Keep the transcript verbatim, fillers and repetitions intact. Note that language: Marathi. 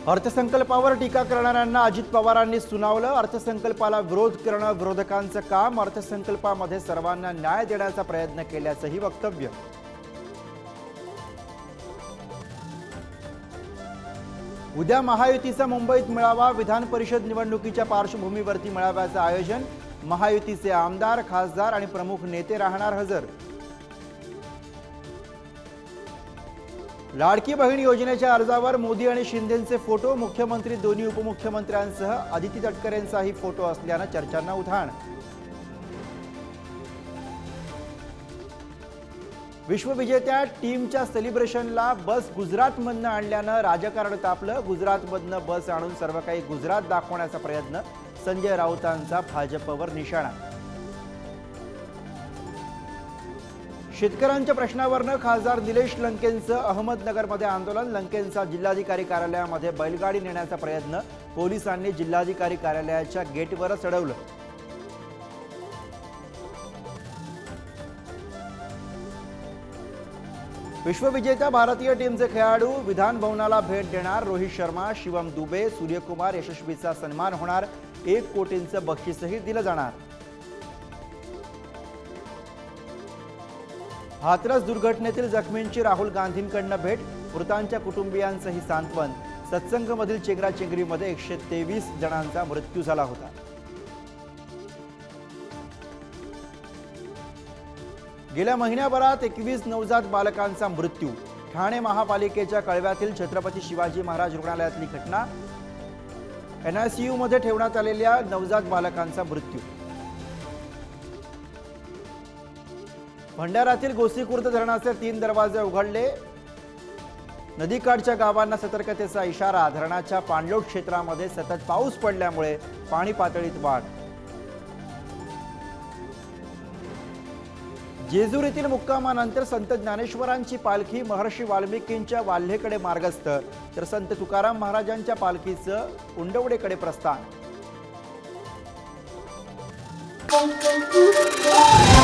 अर्थसंकल्पावर टीका करणाऱ्यांना अजित पवारांनी सुनावलं। अर्थसंकल्पाला विरोध करणं विरोधकांचं काम, अर्थसंकल्पामध्ये सर्वांना न्याय देण्याचा प्रयत्न केल्याचंही वक्तव्य। उद्या महायुतीचा मुंबईत मेळावा, विधान परिषद निवडणुकीच्या पार्श्वभूमीवरती मेळाव्याचं आयोजन। महायुतीचे आमदार, खासदार आणि प्रमुख नेते राहणार हजर। लाडकी बहीण योजनेच्या अर्जावर मोदी आणि शिंदेंचे फोटो, मुख्यमंत्री दोन्ही उपमुख्यमंत्र्यांसह आदिती तटकरेंचाही फोटो असल्यानं चर्चांना उधाण। विश्वविजेत्या टीमच्या सेलिब्रेशनला बस गुजरातमधनं आणल्यानं राजकारण तापलं। गुजरातमधनं बस आणून सर्व काही गुजरात दाखवण्याचा प्रयत्न, संजय राऊतांचा भाजपवर निशाणा। शेतकऱ्यांच्या प्रश्नावरनं खासदार निलेश लंकेंचं अहमदनगरमध्ये आंदोलन। लंकेंचा जिल्हाधिकारी कार्यालयामध्ये बैलगाडी नेण्याचा प्रयत्न, पोलिसांनी जिल्हाधिकारी कार्यालयाच्या गेटवर चढवलं। विश्वविजेत्या भारतीय टीमचे खेळाडू विधान भवनाला भेट देणार। रोहित शर्मा, शिवम दुबे, सूर्यकुमार यशस्वीचा सन्मान होणार। एक कोटींचं बक्षीसही दिलं जाणार। हाथरस दुर्घटनेतील जखमींची राहुल गांधींकडनं भेट, मृतांच्या कुटुंबियांचंही सांत्वन। सत्संगमधील चेंगराचेंगरीमध्ये एकशे तेवीस जणांचा मृत्यू झाला होता। गेल्या महिन्याभरात एकवीस नवजात बालकांचा मृत्यू। ठाणे महापालिकेच्या कळव्यातील छत्रपती शिवाजी महाराज रुग्णालयातली घटना। एनआयसीयू मध्ये ठेवण्यात आलेल्या नवजात बालकांचा मृत्यू। भंडारातील गोसीखुर्द धरणाचे तीन दरवाजे उघडले। नदीकाठच्या गावांना सतर्कतेचा इशारा। धरणाच्या पाणलोट क्षेत्रामध्ये सतत पाऊस पडल्यामुळे पाणी पातळीत वाढ। जेजुरीतील मुक्कामानंतर संत ज्ञानेश्वरांची पालखी महर्षी वाल्मिकींच्या वाल्हेकडे मार्गस्थ, तर संत तुकाराम महाराजांच्या पालखीचं उंडवडेकडे प्रस्थान।